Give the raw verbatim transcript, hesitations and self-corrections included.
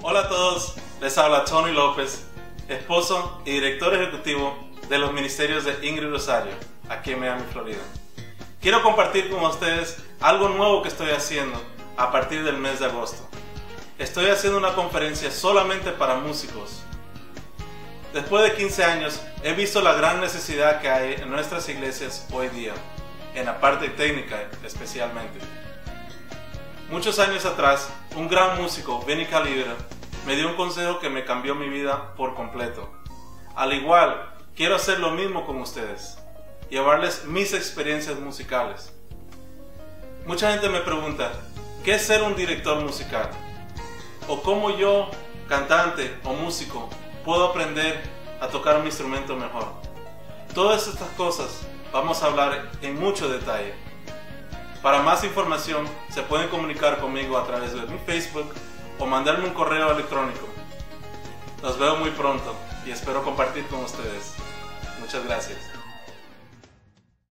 Hola a todos, les habla Tony López, esposo y director ejecutivo de los ministerios de Ingrid Rosario, aquí en Miami, Florida. Quiero compartir con ustedes algo nuevo que estoy haciendo a partir del mes de agosto. Estoy haciendo una conferencia solamente para músicos. Después de quince años, he visto la gran necesidad que hay en nuestras iglesias hoy día, en la parte técnica especialmente. Muchos años atrás, un gran músico, Vinnie Colaiuta, me dio un consejo que me cambió mi vida por completo. Al igual, quiero hacer lo mismo con ustedes, llevarles mis experiencias musicales. Mucha gente me pregunta, ¿qué es ser un director musical? ¿O cómo yo, cantante o músico, puedo aprender a tocar un instrumento mejor? Todas estas cosas vamos a hablar en mucho detalle. Para más información, se pueden comunicar conmigo a través de mi Facebook o mandarme un correo electrónico. Los veo muy pronto y espero compartir con ustedes. Muchas gracias.